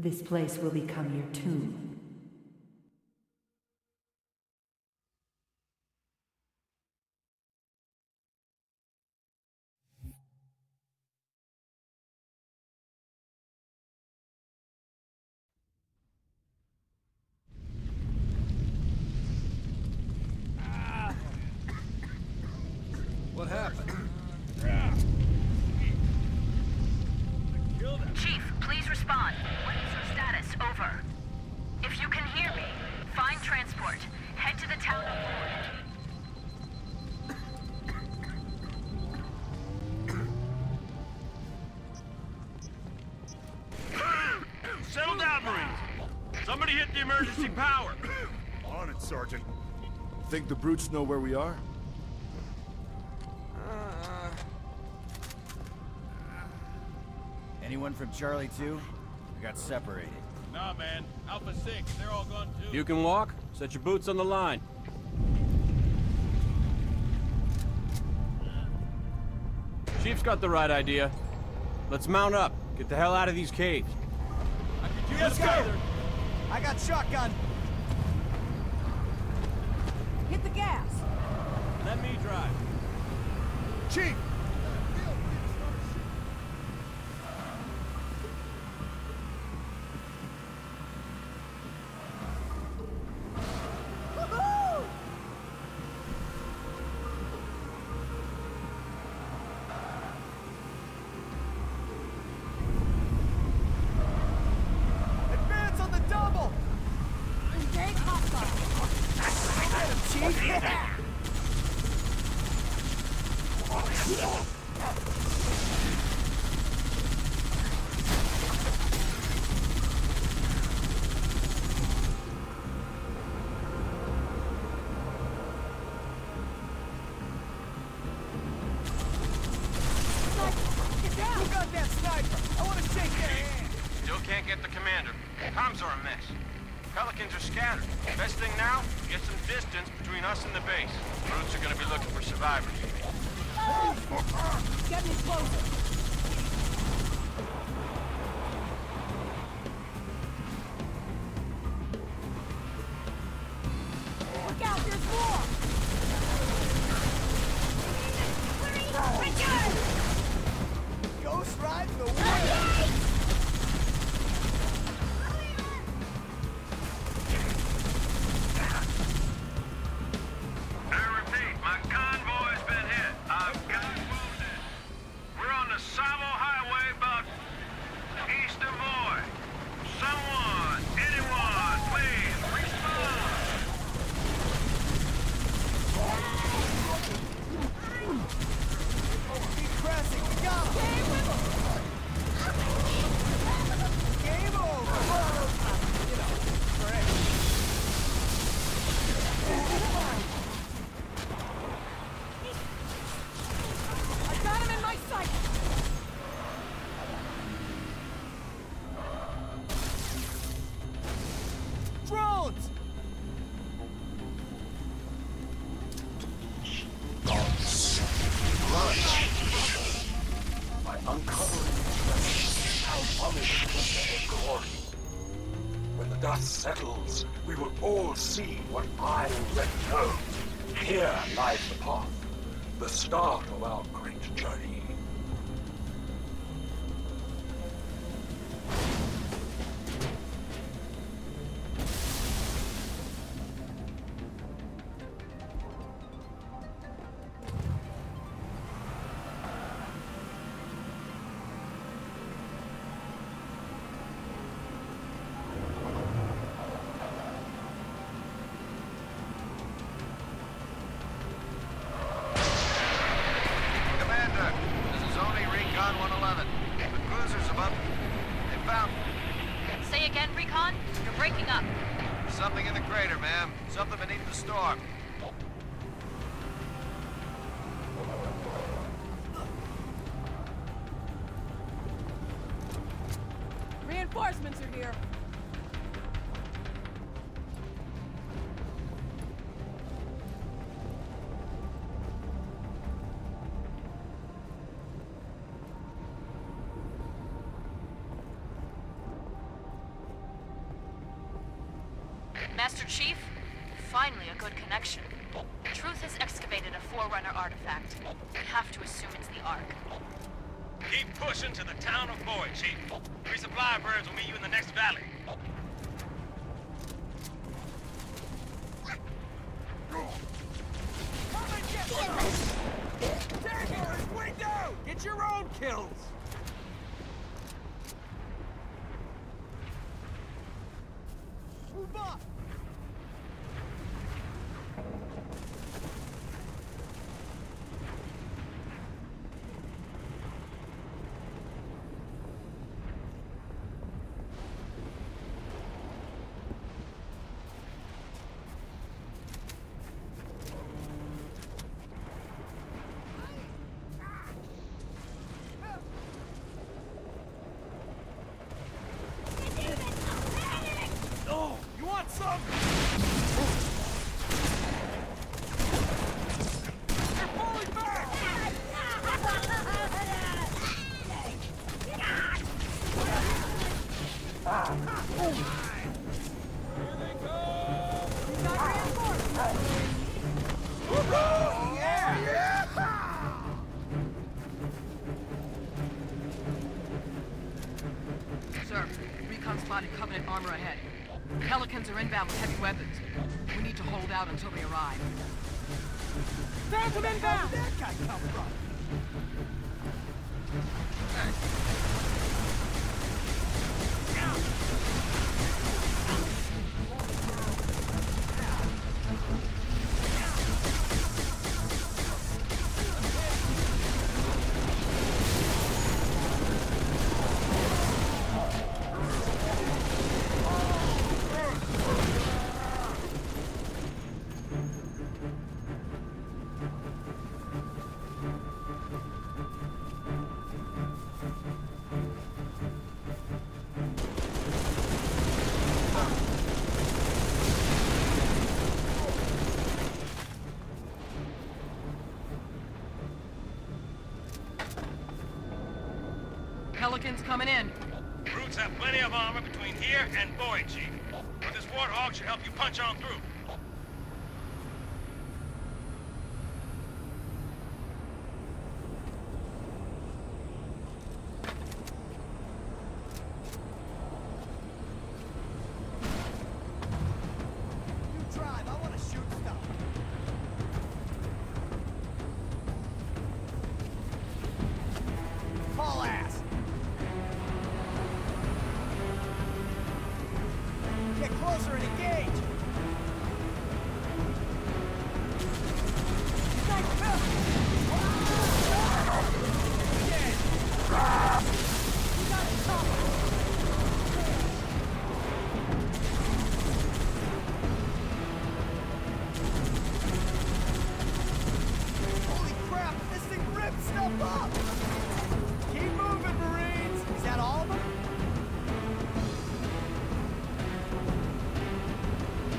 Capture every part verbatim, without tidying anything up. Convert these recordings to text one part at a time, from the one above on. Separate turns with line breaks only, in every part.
This place will become your tomb.
What happened?
Chief, please respond. What is your status? Over. If you can hear me, find transport. Head to the town of
Ford. Settle down, Marines. Somebody hit the emergency power.
On it, Sergeant. Think the brutes know where we are?
Anyone from Charlie two? We got separated.
Nah, man. Alpha six, they're all gone too.
You can walk? Set your boots on the line. Chief's got the right idea. Let's mount up. Get the hell out of these caves.
Let's go! I got shotgun!
Hit the gas!
Let me drive.
Chief!
Advance on the double!
Engage hostile!
Get him, Chief! Yeah.
Get down!
Who got that sniper? I want to shake their hand!
Still can't get the commander. Comms are a mess. Pelicans are scattered. Best thing now, get some distance between us and the base. Brutes are gonna be looking for survivors.
Getting closer! Look out, there's more! Richard!
Ghost ride the wind!
I repeat, my convoy's been hit. I've got wounded. We're on the Savo Highway about east of Moy. Someone, anyone, please, respond!
Keep pressing, we got him! Game over! You know, forever.
I got him in my sight!
Drones!
By uncovering the how punished the glory. When the dust settles, we will all see what I already know. Here lies the path, the start of our great journey.
Commander, this is only Recon one eleven. The cruiser's above. They found
Say again, Recon? You're breaking up.
something in the crater, ma'am. Something beneath the storm.
Reinforcements are here!
Master Chief, finally a good connection. Truth has excavated a Forerunner artifact. We have to assume it's the Ark.
Keep pushing to the town of Boyd, Chief. Resupply birds will meet you in the next valley.
Come and get some! Dagger is way down! Get your own kills! Move on! Oh, you want some? They're falling back! Here they go!
We got reinforcements.
Woohoo! Yeah! Yeah!
Sir, recon spotted Covenant armor ahead. Pelicans are inbound with heavy weapons. We need to hold out until they arrive.
Phantom inbound!
Where'd that guy come from?
Pelicans coming in.
Brutes have plenty of armor between here and Boyd, Chief. But this Warthog should help you punch on through.
You drive, I want to shoot stuff. Haul ass! Get closer and engage! Nice kill! Dead! You got it, Chopper! Holy crap! This thing rips stuff up! Keep moving, Marines! Is that all of them?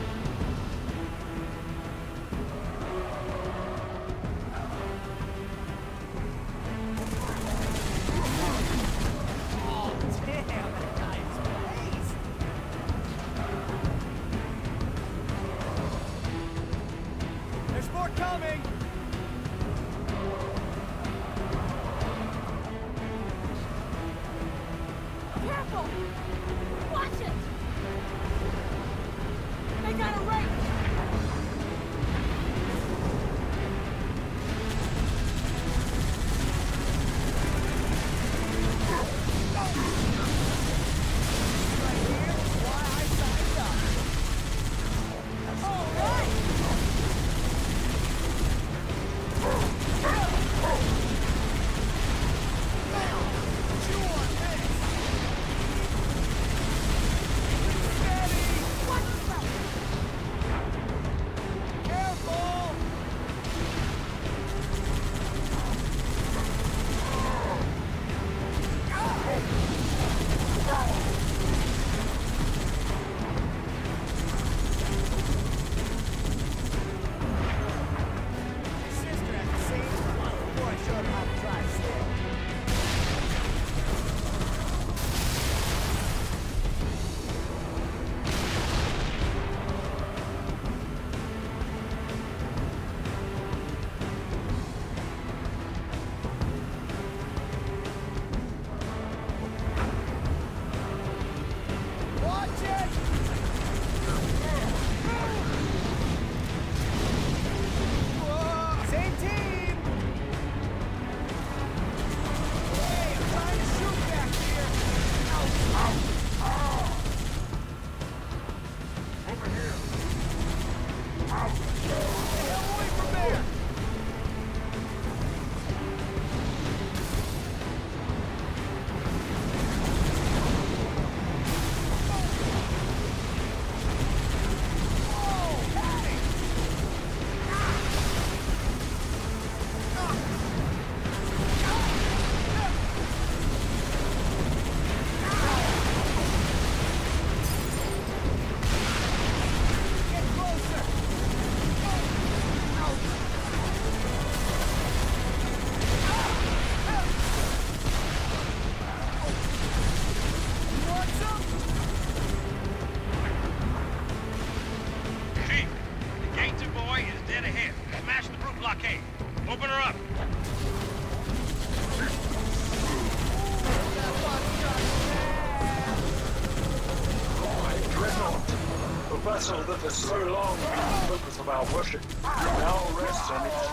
vessel that has so long been the focus of our worship now rests on its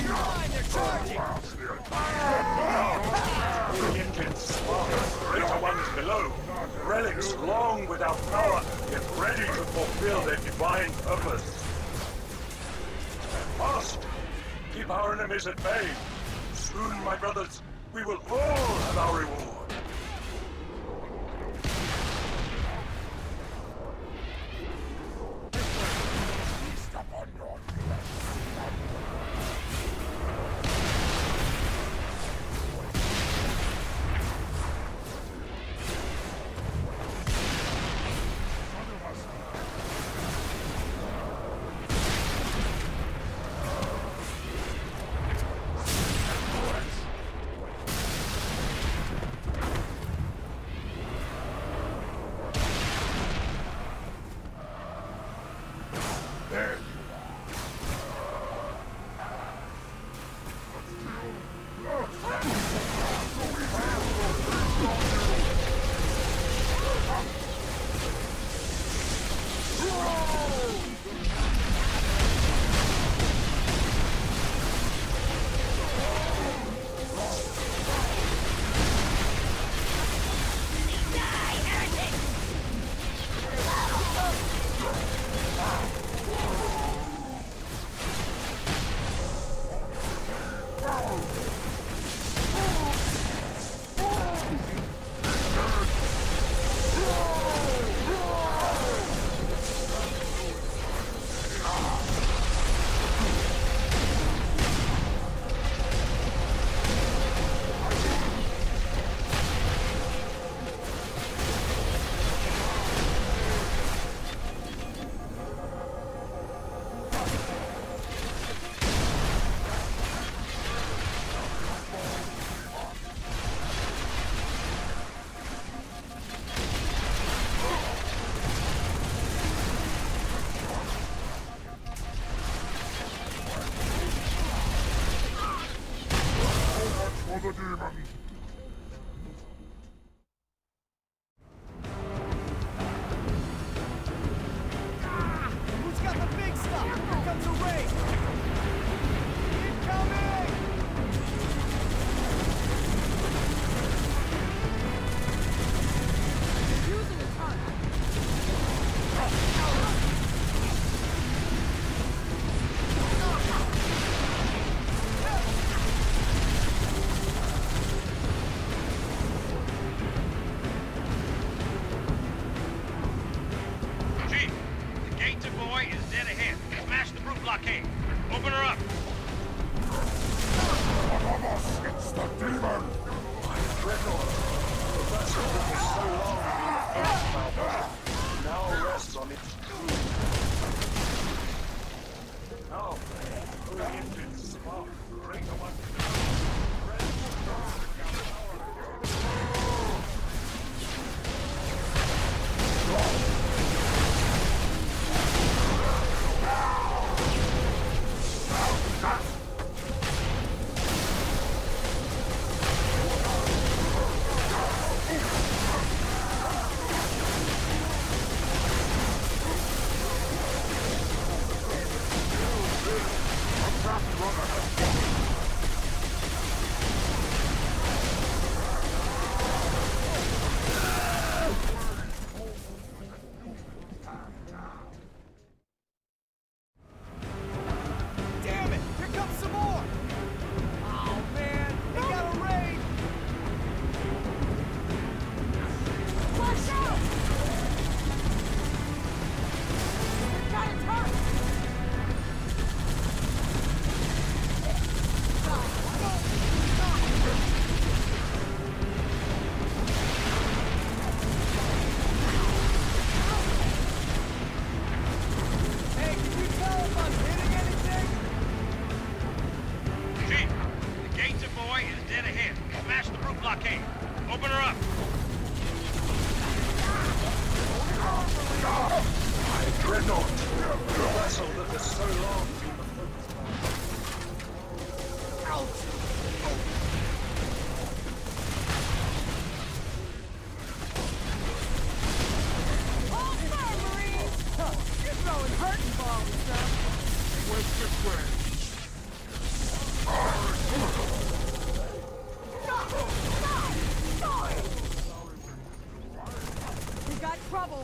brilliant sparks, greater ones below, relics long without power, yet ready to fulfill their divine purpose. Fast! Keep our enemies at bay. Soon, my brothers, we will all have our reward.
Who's got the big stuff? Here comes a raid! Incoming!
Using a ton.
Chief, the gate to Boy is dead ahead. Smash the brute blockade. Open her up.
It's the demon!
My dreadnought, the vessel that has so long been the focus of our worship now rests on its crew. Now, brilliant spark, greater ones below, ready to burn with our
Damn it! Here comes some more! Oh man, they got a raid!
Watch out! Got it hurt!
Hey, can you tell if I'm hitting anything?
Chief, the gate to Boy is dead ahead. Smash the brute blockade. Open her up.
My dreadnought, the vessel that has so long been the focus of our
Ouch!
Hold firm, Marines!
Get
throwing hurting balls, sir.
Wait this way.
Stop! Stop! Stop! We got trouble.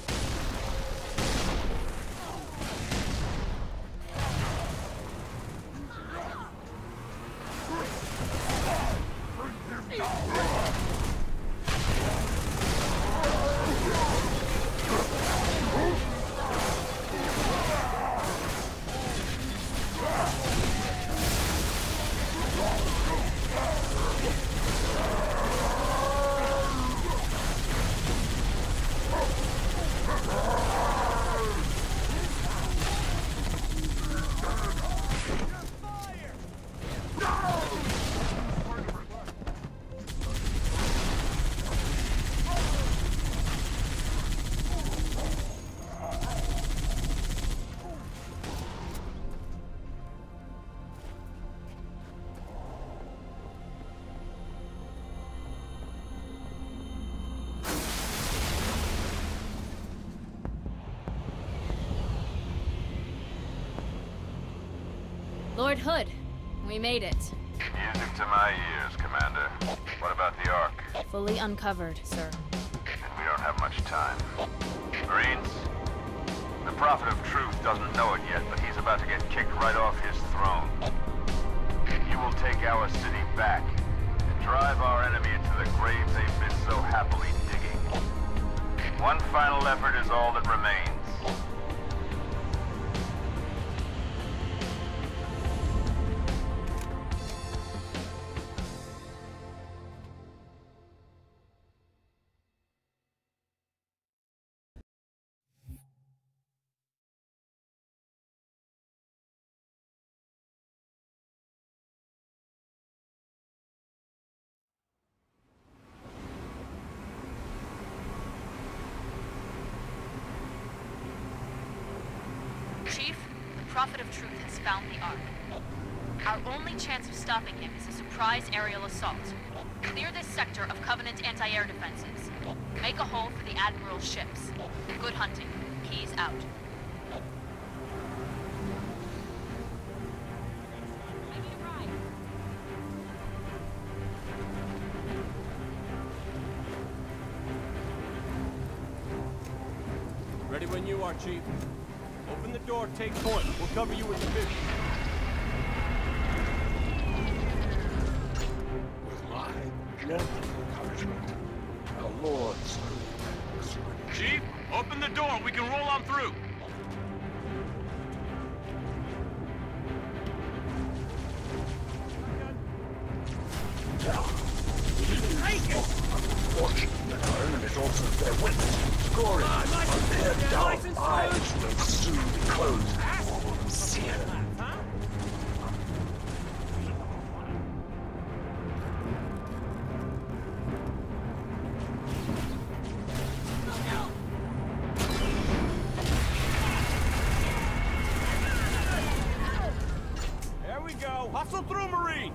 Lord Hood, we made it.
Music to my ears, Commander. What about the Ark?
Fully uncovered, sir.
And we don't have much time. Marines, the Prophet of Truth doesn't know it yet, but he's about to get kicked right off his throne. You will take our city back and drive our enemy into the grave they've been so happily digging. One final effort is all that remains.
Chief, the Prophet of Truth has found the Ark. Our only chance of stopping him is a surprise aerial assault. Clear this sector of Covenant anti-air defenses. Make a hole for the Admiral's ships. Good hunting. Keyes out.
Ready when you are, Chief. Open the door, take point. We'll cover you with the vision.
With my gentle encouragement, our Lord's holy.
Chief, open the door. We can roll on through.
Unfortunately, our enemies also bear witness. Scoring on their dull eyes will soon be closed before we'll see it.
There we go. Hustle through, Marines!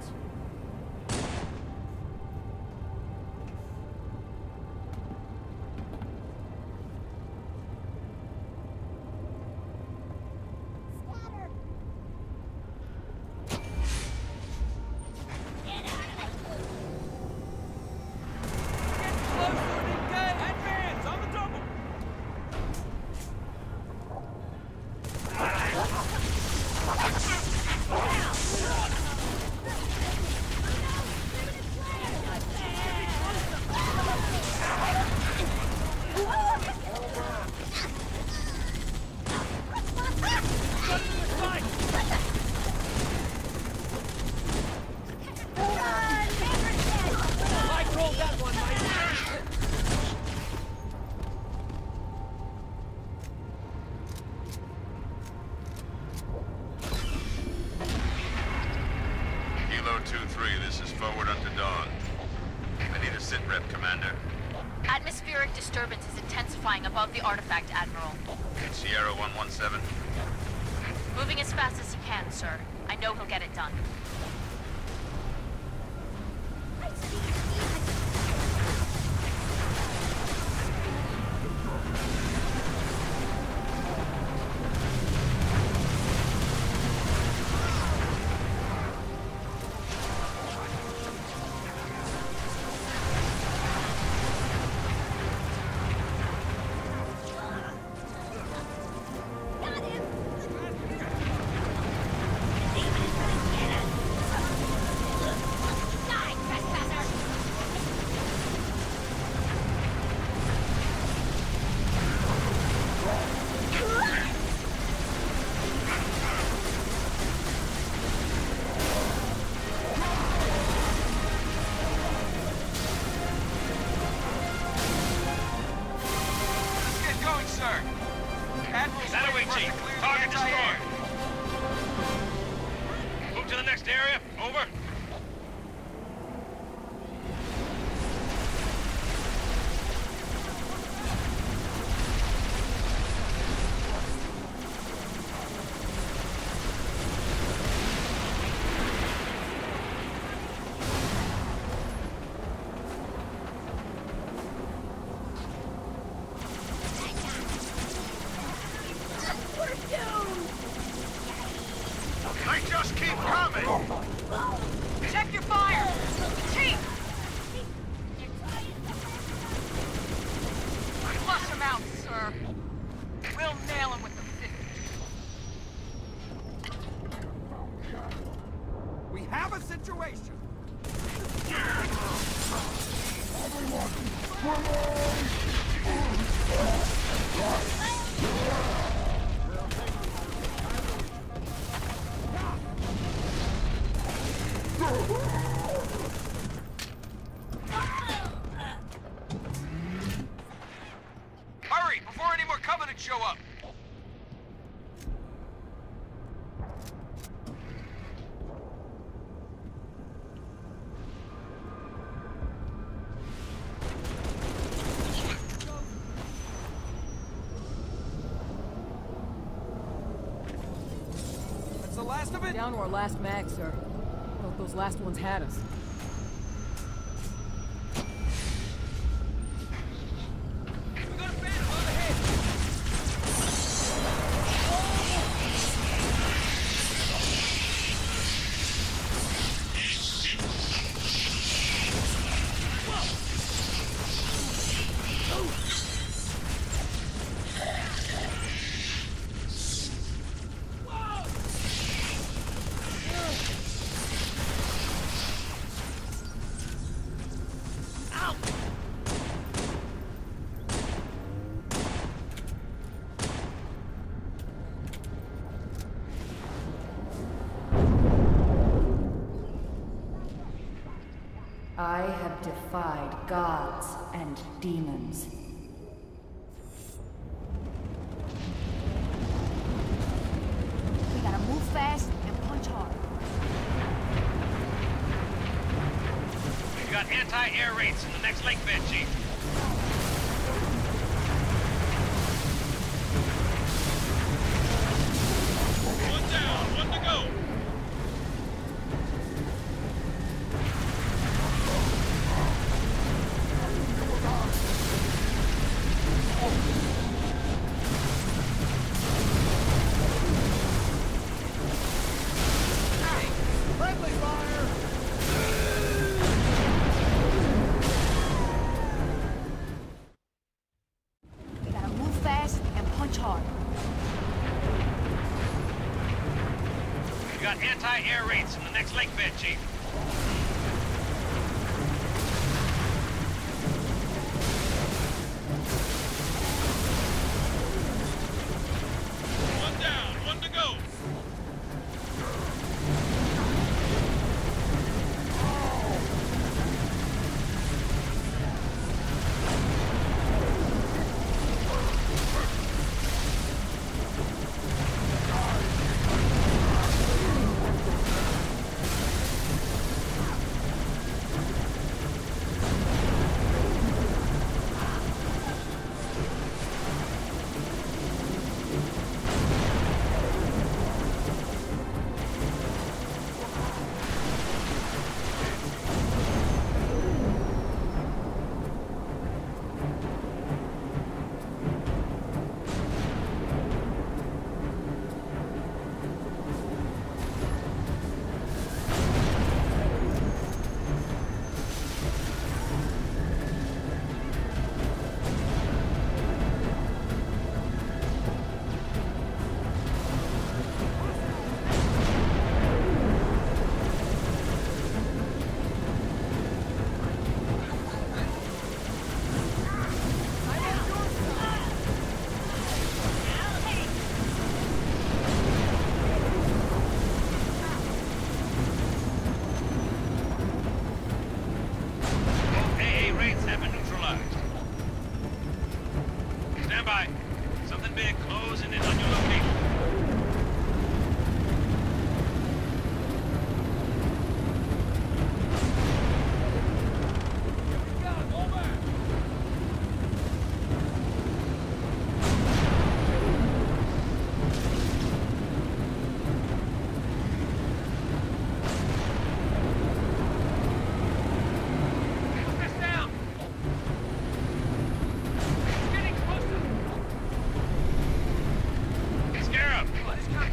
two three, this is forward unto dawn. I need a sit rep, Commander.
Atmospheric disturbance is intensifying above the artifact, Admiral.
Sierra one one seven.
Moving as fast as he can, sir. I know he'll get it done.
Admiral's
That away,
waiting for us
Chief.
to clear the
Target
anti-air.
destroyed. Move to the next area. Over. They just keep coming!
Check your fire! Chief! Flush him out, sir. We'll nail him with the fifty.
We have a situation.
Hurry, before any more Covenant show up!
That's the last of it?
Down to our last mag, sir. Thought those last ones had us.
We got a battle on ahead.
I have defied gods and demons.
We gotta move fast and punch hard.
We've got anti-air raids in the next lake bed, Chief. One down, one to go.
Friendly fire!
We gotta move fast and punch hard.
We've got anti-air raids in the next lake bed, Chief. One down, one to go.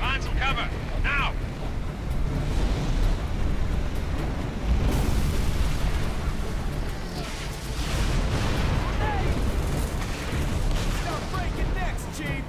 Find some cover, now!
Stop breaking necks, Chief!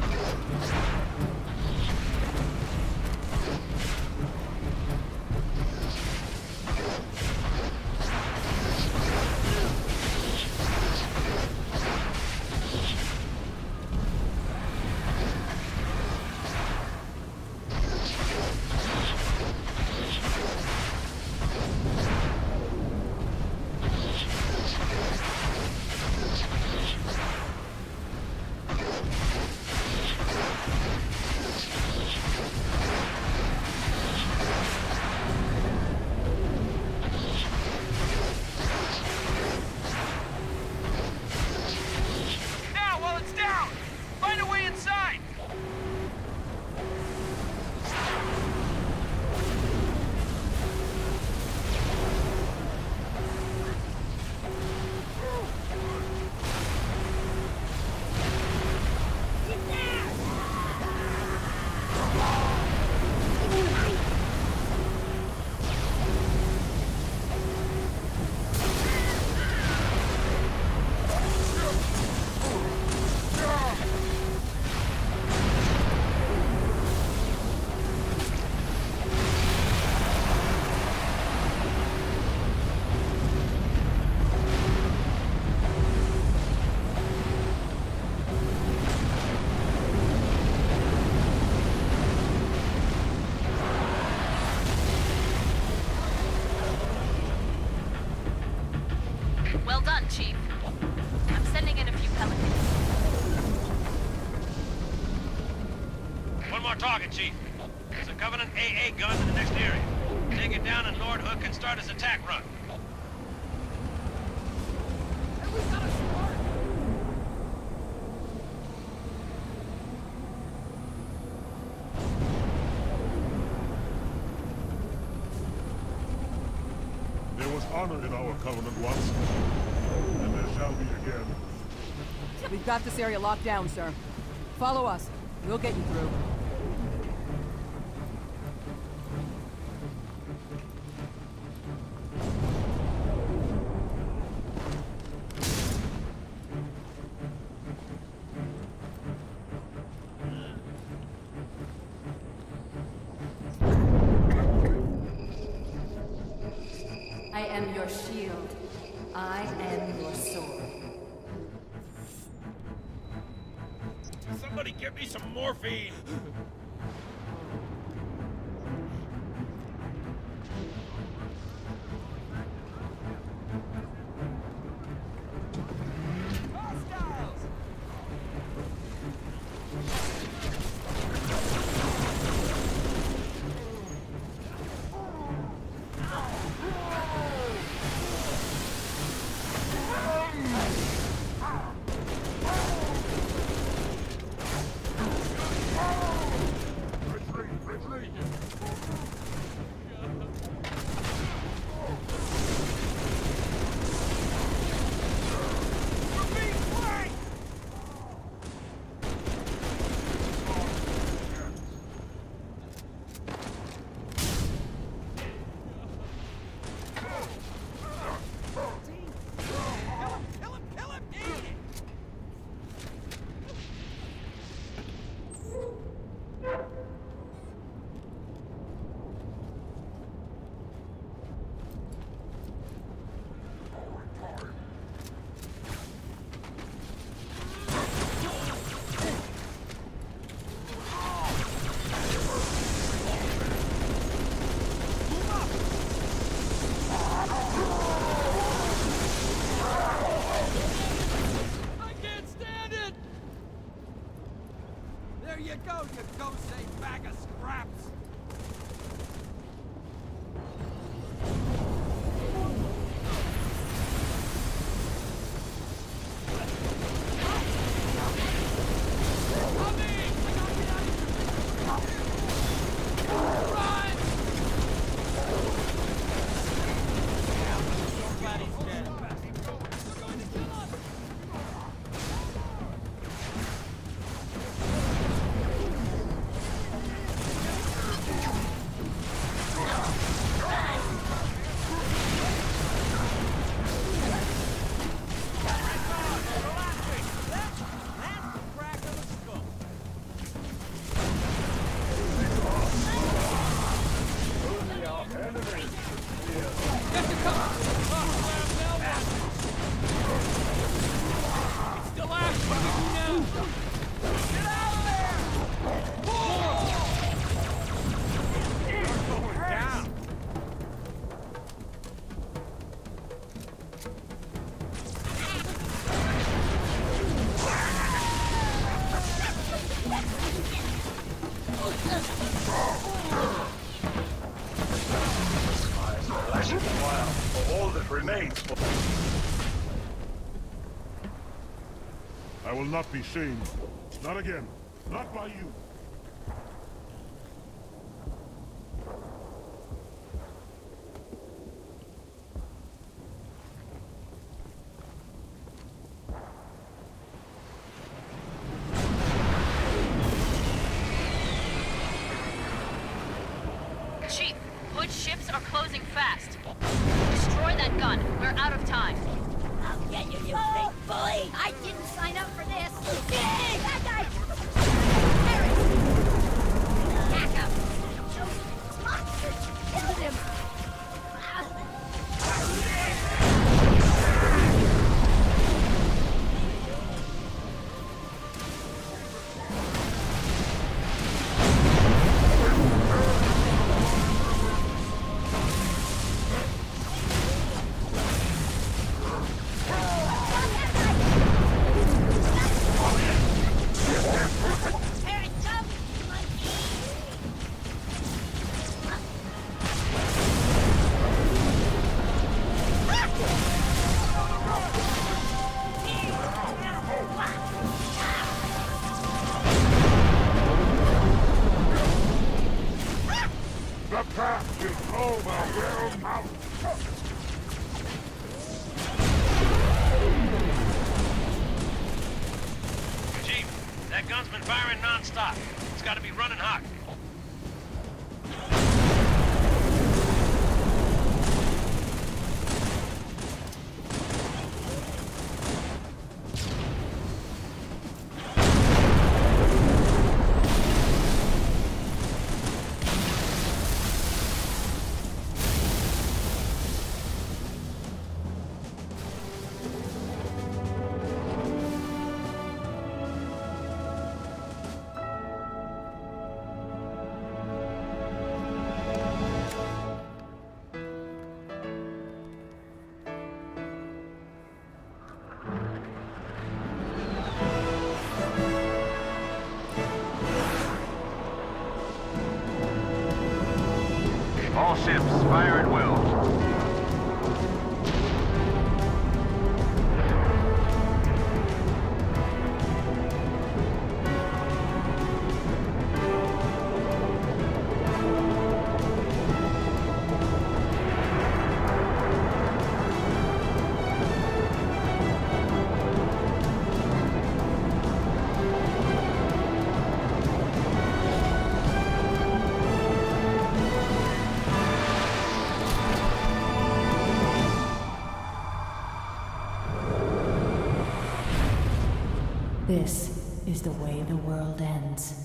Well done, Chief. I'm sending in a few Pelicans.
One more target, Chief. There's a Covenant A A gun in the next area. Take it down and Lord Hood can start his attack run.
And we got a spark!
There was honor in our Covenant once, and there shall be again.
We've got this area locked down, sir. Follow us. We'll get you through.
I am your shield. I am your sword.
Somebody give me some morphine!
Hostiles! There you go, you ghost-safe bag of scraps!
Skies are flashing fire for all that remains.
I will not be shamed. Not again. Not by you.
Chief, Hood's ships are closing fast. Destroy that gun. We're out of time.
I'll get you, you big bully! I didn't sign up for this! Hey, that guy! Harris! Back up! Those monsters killed him!
Chief, that gun's been firing non-stop. It's gotta be running hot. All ships, fire at will.
This is the way the world ends.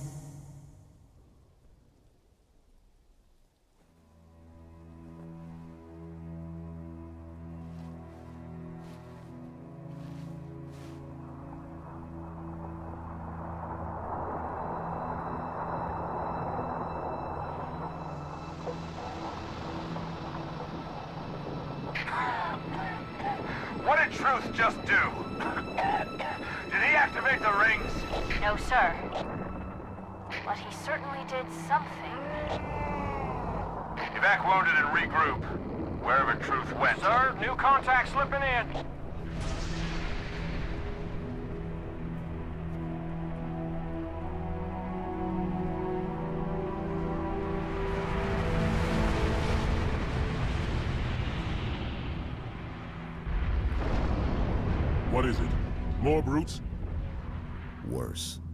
What did Truth just do? Did he activate the rings?
No, sir. But he certainly did something.
Evac wounded and regroup. Wherever Truth went. Sir, new contact slipping in.
What is it? More brutes?
Worse.